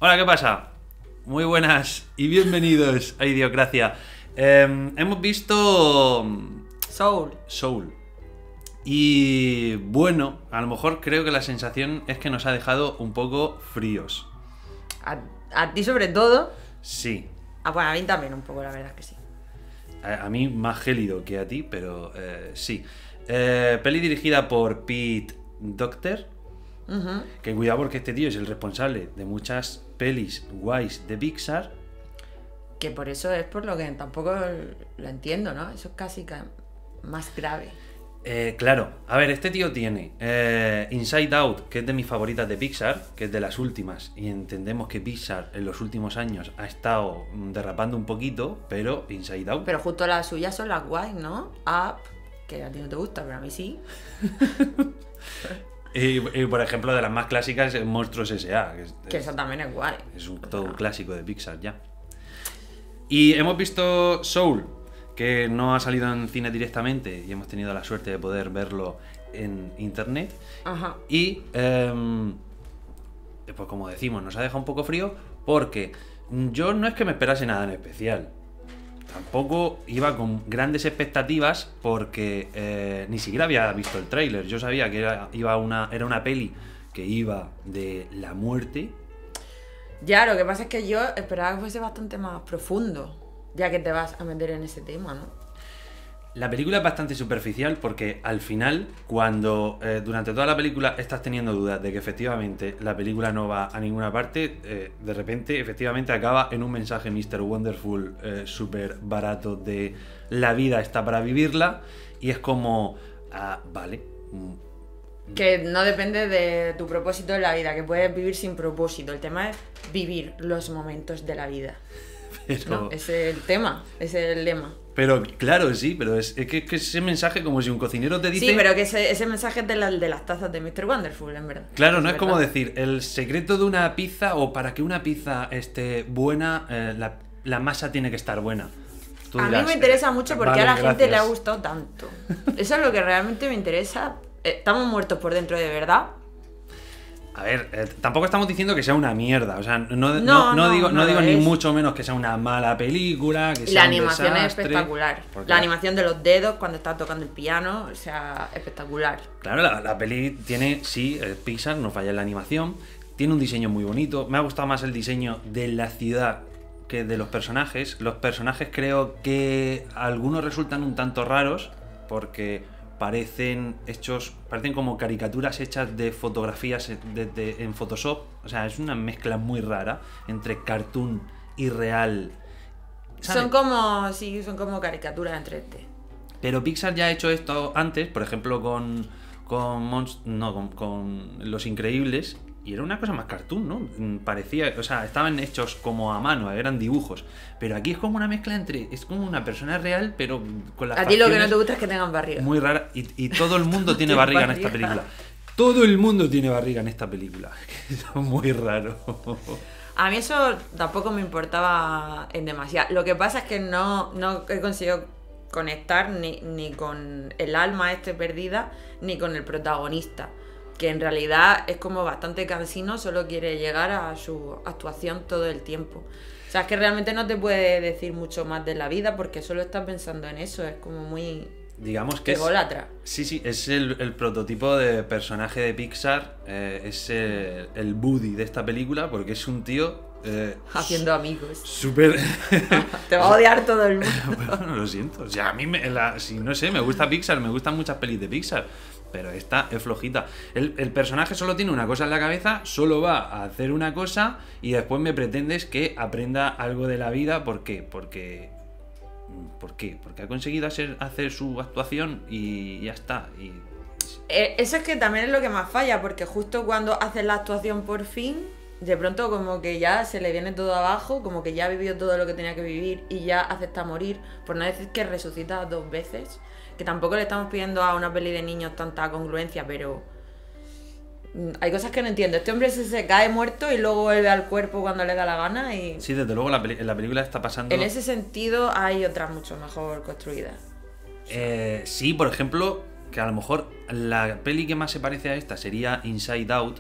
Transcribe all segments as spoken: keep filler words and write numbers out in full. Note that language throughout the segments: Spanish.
Hola, ¿qué pasa? Muy buenas y bienvenidos a Idiocracia. Eh, hemos visto Soul. Soul. Y bueno, a lo mejor creo que la sensación es que nos ha dejado un poco fríos. A, a ti sobre todo. Sí. Ah, bueno, a mí también un poco, la verdad es que sí. A, a mí más gélido que a ti, pero eh, sí. Eh, peli dirigida por Pete Docter. Uh-huh. Que cuidado porque este tío es el responsable de muchas pelis guays de Pixar. Que por eso es por lo que tampoco lo entiendo, ¿no? Eso es casi más grave. Eh, claro, a ver, este tío tiene eh, Inside Out, que es de mis favoritas de Pixar, que es de las últimas, y entendemos que Pixar en los últimos años ha estado derrapando un poquito, pero Inside Out... Pero justo las suyas son las guays, ¿no? Up, que a ti no te gusta, pero a mí sí. y, y por ejemplo, de las más clásicas, Monstruos S A Que, es, que eso también es guay. Es un, todo un clásico de Pixar ya. Y hemos visto Soul, que no ha salido en cine directamente y hemos tenido la suerte de poder verlo en internet. Ajá. Y, eh, pues como decimos, nos ha dejado un poco frío porque yo no es que me esperase nada en especial. Tampoco iba con grandes expectativas porque eh, ni siquiera había visto el tráiler. Yo sabía que era, iba una, era una peli que iba de la muerte. Ya, lo que pasa es que yo esperaba que fuese bastante más profundo, ya que te vas a meter en ese tema, ¿no? La película es bastante superficial porque al final, cuando eh, durante toda la película estás teniendo dudas de que efectivamente la película no va a ninguna parte, eh, de repente efectivamente acaba en un mensaje míster Wonderful eh, súper barato de la vida está para vivirla y es como, ah, vale. Que no depende de tu propósito en la vida, que puedes vivir sin propósito. El tema es vivir los momentos de la vida. Pero... ¿no? Ese es el tema, ese es el lema. Pero claro, sí, pero es, es, que, es que ese mensaje como si un cocinero te dice... Sí, pero que ese, ese mensaje es de, la, de las tazas de míster Wonderful, en verdad. Claro, no es, es como decir, el secreto de una pizza o para que una pizza esté buena, eh, la, la masa tiene que estar buena. Tú a dirás, mí me interesa mucho porque vale, a la gracias. gente le ha gustado tanto. Eso es lo que realmente me interesa. Estamos muertos por dentro de verdad. A ver, eh, tampoco estamos diciendo que sea una mierda. O sea, no, no, no, no, no digo, no, no digo ni es. mucho menos que sea una mala película, que sea La un animación es desastre, espectacular. porque... La animación de los dedos cuando está tocando el piano, o sea, espectacular. Claro, la, la peli tiene, sí, eh, Pixar, no falla en la animación. Tiene un diseño muy bonito. Me ha gustado más el diseño de la ciudad que de los personajes. Los personajes creo que algunos resultan un tanto raros porque... parecen hechos, parecen como caricaturas hechas de fotografías de, de, en Photoshop. O sea, es una mezcla muy rara entre cartoon y real. ¿Sabes? Son como, sí, son como caricaturas en tres D. Pero Pixar ya ha hecho esto antes, por ejemplo, con con, Monst- no, con, con Los Increíbles. Y era una cosa más cartoon, ¿no? Parecía, o sea, estaban hechos como a mano, eran dibujos. Pero aquí es como una mezcla entre, es como una persona real, pero con las A ti lo que no facciones te gusta es que tengan barriga. muy rara. Y, y todo el mundo tiene barriga en esta película. Todo el mundo tiene barriga en esta película. Eso es muy raro. A mí eso tampoco me importaba en demasiado. Lo que pasa es que no, no he conseguido conectar ni, ni con el alma este perdida, ni con el protagonista. Que en realidad es como bastante cansino, solo quiere llegar a su actuación todo el tiempo. O sea, es que realmente no te puede decir mucho más de la vida porque solo estás pensando en eso, es como muy... Digamos que ególatra. Es, sí, sí, es el, el prototipo de personaje de Pixar, eh, es el, el Woody de esta película porque es un tío... Eh, haciendo amigos. Súper... Te va a odiar todo el mundo. Bueno, lo siento. O sea, a mí, me, la, si no sé, me gusta Pixar, me gustan muchas pelis de Pixar. Pero esta es flojita. El, el personaje solo tiene una cosa en la cabeza, solo va a hacer una cosa y después me pretendes que aprenda algo de la vida. ¿Por qué? Porque... ¿Por qué? Porque ha conseguido hacer, hacer su actuación y ya está. Y... Eso es que también es lo que más falla, porque justo cuando hace la actuación por fin, de pronto como que ya se le viene todo abajo, como que ya ha vivido todo lo que tenía que vivir y ya acepta morir, por no decir que resucita dos veces. Que tampoco le estamos pidiendo a una peli de niños tanta congruencia, pero hay cosas que no entiendo. Este hombre se, se cae muerto y luego vuelve al cuerpo cuando le da la gana y... Sí, desde luego la, peli la película está pasando... En ese sentido hay otras mucho mejor construidas. Eh, sí, por ejemplo, que a lo mejor la peli que más se parece a esta sería Inside Out,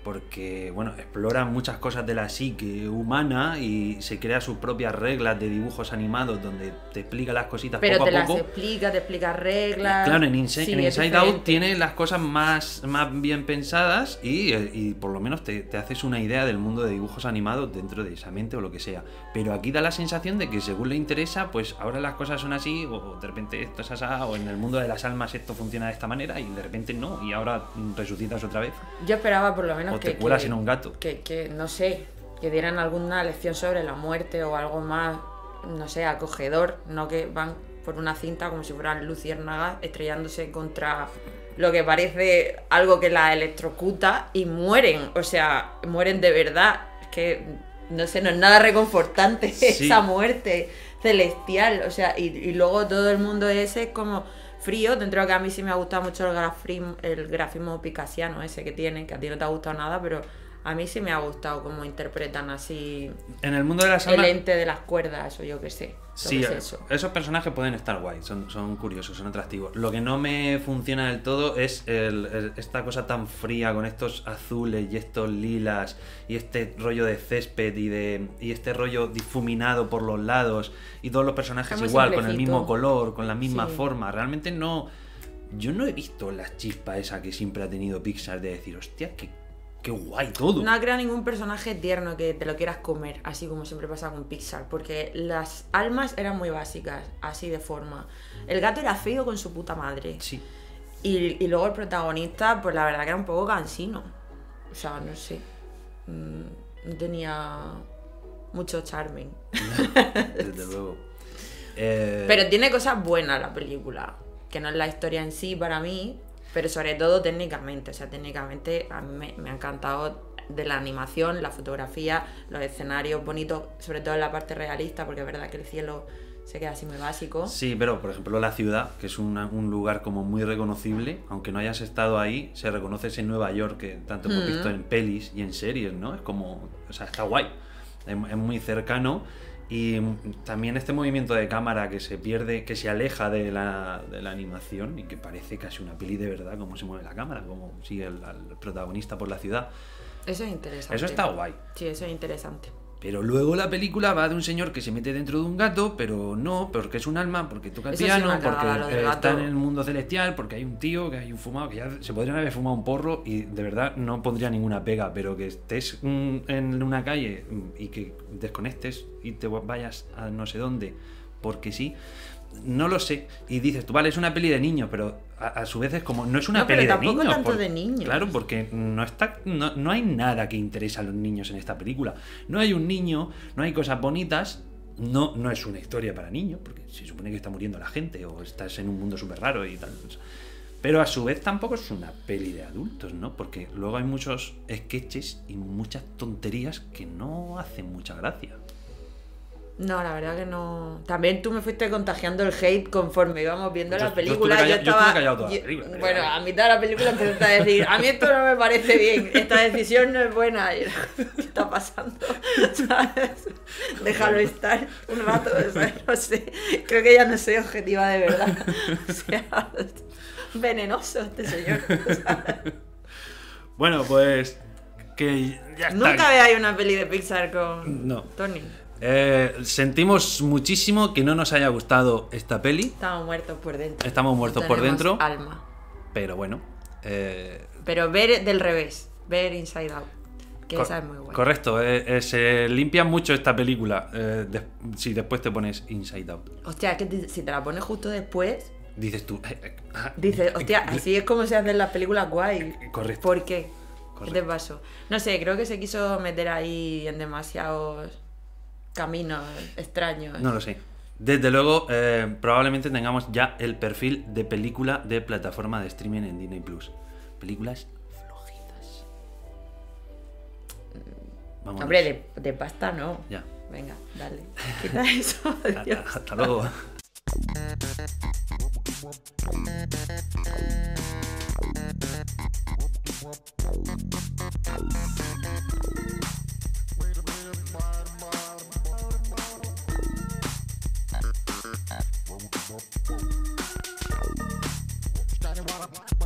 porque, bueno, explora muchas cosas de la psique humana y se crea sus propias reglas de dibujos animados donde te explica las cositas Pero poco te a las poco. explica, te explica reglas. Claro, en, Insi- Sí, en es Inside Out diferente. tiene las cosas más, más bien pensadas y, y por lo menos te, te haces una idea del mundo de dibujos animados dentro de esa mente o lo que sea. Pero aquí da la sensación de que según le interesa, pues ahora las cosas son así, o de repente esto es así, o en el mundo de las almas esto funciona de esta manera y de repente no, y ahora resucitas otra vez. Yo esperaba por lo menos O que, te cuelas que- en un gato. Que, que, no sé, que dieran alguna lección sobre la muerte o algo más, no sé, acogedor, no que van por una cinta como si fueran luciérnagas estrellándose contra lo que parece algo que la electrocuta y mueren, o sea, mueren de verdad. Es que, no sé, no es nada reconfortante Sí. esa muerte celestial, o sea, y, y luego todo el mundo ese es como frío, dentro de que a mí sí me ha gustado mucho el grafismo, el grafismo picasiano ese que tiene, que a ti no te ha gustado nada, pero a mí sí me ha gustado cómo interpretan así En el mundo de las el almas... ente de las cuerdas o yo qué sé. lo Sí, que es eso. esos personajes pueden estar guay, son, son curiosos, son atractivos. Lo que no me funciona del todo es el- el- esta cosa tan fría con estos azules y estos lilas y este rollo de césped y de y este rollo difuminado por los lados y todos los personajes Está muy igual, con el simplecito. mismo color, con la misma Sí. forma. Realmente no... Yo no he visto la chispa esa que siempre ha tenido Pixar de decir, hostia, qué, qué guay todo. No ha creado ningún personaje tierno que te lo quieras comer, así como siempre pasa con Pixar, porque las almas eran muy básicas, así de forma. El gato era feo con su puta madre. Sí. Y, y luego el protagonista, pues la verdad que era un poco cansino. O sea, no sé. Mm, No tenía mucho charming. Desde luego. Eh, Pero tiene cosas buenas la película. Que no es la historia en sí para mí, pero sobre todo técnicamente. O sea, técnicamente a mí me, me ha encantado de la animación, la fotografía, los escenarios bonitos, sobre todo en la parte realista, porque es verdad que el cielo se queda así muy básico. Sí, pero por ejemplo la ciudad, que es una- un lugar como muy reconocible, aunque no hayas estado ahí, se reconoce ese Nueva York que tanto hemos Mm. visto en pelis y en series, ¿no? Es como, o sea, está guay, es, es muy cercano y mm, también este movimiento de cámara que se pierde, que se aleja de la, de la animación y que parece casi una peli de verdad, como se mueve la cámara, como sigue el, al protagonista por la ciudad. Eso es interesante. Eso está guay. Sí, eso es interesante. Pero luego la película va de un señor que se mete dentro de un gato, pero no, porque es un alma, porque toca el Eso sí, piano, una cagada, lo porque del eh, está gato. en el mundo celestial, porque hay un tío, que hay un fumado, que ya se podrían haber fumado un porro y de verdad no pondría ninguna pega, pero que estés mm, en una calle mm, y que desconectes y te vayas a no sé dónde, porque sí, no lo sé. Y dices, tú vale, es una peli de niños, pero a, a su vez es como, no es una No, pero peli de tampoco niños. tanto de niños. Claro, porque no está no, no hay nada que interese a los niños en esta película. No hay un niño, no hay cosas bonitas, no, no es una historia para niños, porque se supone que está muriendo la gente o estás en un mundo súper raro y tal. Pero a su vez tampoco es una peli de adultos, ¿no? Porque luego hay muchos sketches y muchas tonterías que no hacen mucha gracia. No, la verdad que no. También tú me fuiste contagiando el hate conforme íbamos viendo Yo- la yo película. estuve calla- yo estaba. estuve callado toda la yo- película, pero bueno, vale. a mitad de la película empezaste a decir: a mí esto no me parece bien, esta decisión no es buena. Y era, ¿qué está pasando? ¿Sabes? Déjalo estar un rato, ¿sabes? No sé. Creo que ya no soy objetiva de verdad. O sea, venenoso este señor. ¿sabes? Bueno, pues que ya está. Nunca veáis una peli de Pixar con No. Tony. Eh, sentimos muchísimo que no nos haya gustado esta peli, Estamos muertos por dentro. Estamos muertos por Tenemos dentro. Alma. pero bueno. eh, Pero ver del revés, ver Inside Out, que cor- esa es muy buena. Correcto, eh, eh, se limpia mucho esta película eh, de- si después te pones Inside Out. Hostia, es que te- si te la pones justo después, Dices tú. eh, eh, ah, dices, hostia, eh, así es como se hacen las películas guay. Correcto. ¿Por qué? ¿Qué Correcto. te pasó? No sé, creo que se quiso meter ahí en demasiados caminos extraños. No lo sé. Desde luego, eh, probablemente tengamos ya el perfil de película de plataforma de streaming en Disney Plus. Películas flojitas. Vámonos. Hombre, de, de pasta no. Ya. Venga, dale. Quita eso, Dios. Hasta luego. Started while I